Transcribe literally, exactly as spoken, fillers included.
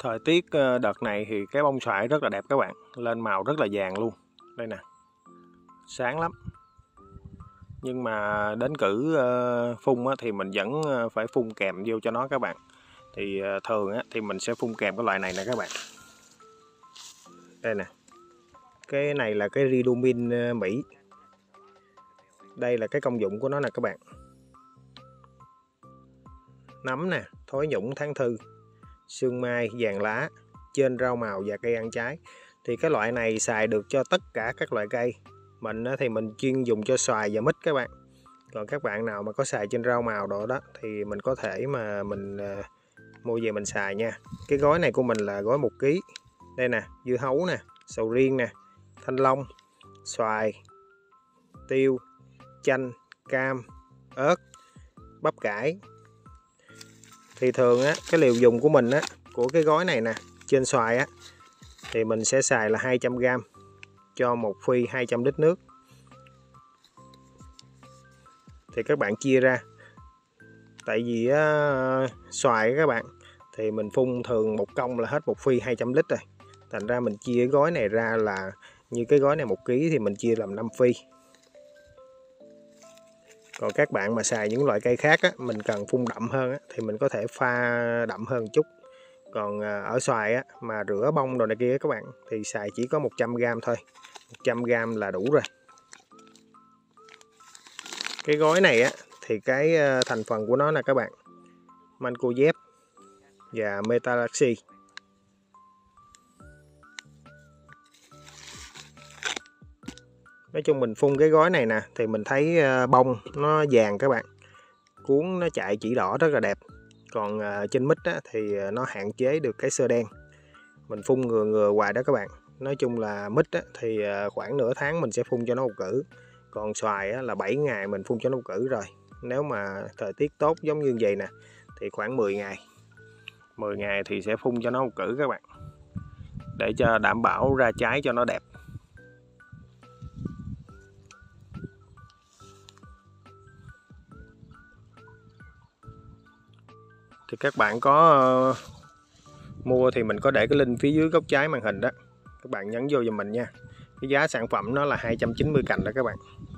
Thời tiết đợt này thì cái bông xoài rất là đẹp các bạn, lên màu rất là vàng luôn. Đây nè, sáng lắm. Nhưng mà đến cử phun thì mình vẫn phải phun kèm vô cho nó các bạn. Thì thường thì mình sẽ phun kèm cái loại này nè các bạn. Đây nè, cái này là cái Ridomin Mỹ. Đây là cái công dụng của nó nè các bạn. Nấm nè, thối nhũng tháng thư, sương mai, vàng lá trên rau màu và cây ăn trái. Thì cái loại này xài được cho tất cả các loại cây. Mình thì mình chuyên dùng cho xoài và mít các bạn. Còn các bạn nào mà có xài trên rau màu đó đó thì mình có thể mà mình uh, mua về mình xài nha. Cái gói này của mình là gói một ký. Đây nè, dưa hấu nè, sầu riêng nè, thanh long, xoài, tiêu, chanh, cam, ớt, bắp cải. Thì thường á, cái liều dùng của mình á, của cái gói này nè, trên xoài á, thì mình sẽ xài là hai trăm gam cho một phi hai trăm lít nước. Thì các bạn chia ra. Tại vì á, xoài các bạn, thì mình phun thường một công là hết một phi hai trăm lít rồi. Thành ra mình chia cái gói này ra là như cái gói này một ký thì mình chia làm năm phi. Còn các bạn mà xài những loại cây khác á, mình cần phun đậm hơn á, thì mình có thể pha đậm hơn chút. Còn ở xoài á, mà rửa bông đồ này kia các bạn thì xài chỉ có một trăm gam thôi. một trăm gam là đủ rồi. Cái gói này á, thì cái thành phần của nó nè các bạn. Mancozeb và Metalaxy. Nói chung mình phun cái gói này nè thì mình thấy bông nó vàng các bạn. Cuốn nó chạy chỉ đỏ rất là đẹp. Còn trên mít á, thì nó hạn chế được cái sơ đen. Mình phun ngừa ngừa hoài đó các bạn. Nói chung là mít á, thì khoảng nửa tháng mình sẽ phun cho nó một cử. Còn xoài á, là bảy ngày mình phun cho nó một cử rồi. Nếu mà thời tiết tốt giống như vậy nè thì khoảng mười ngày. mười ngày thì sẽ phun cho nó một cử các bạn. Để cho đảm bảo ra trái cho nó đẹp. Thì các bạn có uh, mua thì mình có để cái link phía dưới góc trái màn hình đó. Các bạn nhấn vô giùm mình nha. Cái giá sản phẩm nó là hai trăm chín mươi cành đó các bạn.